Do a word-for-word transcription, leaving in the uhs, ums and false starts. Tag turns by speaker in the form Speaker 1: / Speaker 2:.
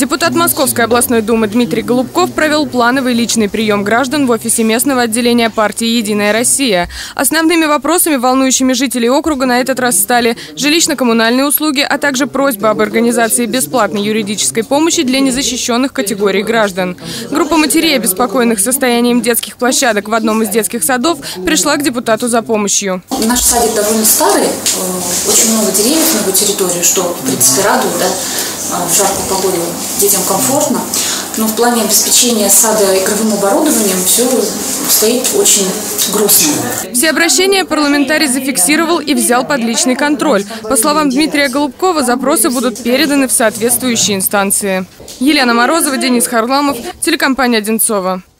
Speaker 1: Депутат Московской областной думы Дмитрий Голубков провел плановый личный прием граждан в офисе местного отделения партии «Единая Россия». Основными вопросами, волнующими жителей округа, на этот раз стали жилищно-коммунальные услуги, а также просьба об организации бесплатной юридической помощи для незащищенных категорий граждан. Группа матерей, обеспокоенных состоянием детских площадок в одном из детских садов, пришла к депутату за помощью.
Speaker 2: Наш садик довольно старый, очень много деревьев на его территории, что, в принципе, радует, да? В жаркую погоду детям комфортно, но в плане обеспечения сада игровым оборудованием все стоит очень грустно.
Speaker 1: Все обращения парламентарий зафиксировал и взял под личный контроль. По словам Дмитрия Голубкова, запросы будут переданы в соответствующие инстанции. Елена Морозова, Денис Харламов, телекомпания «Одинцово».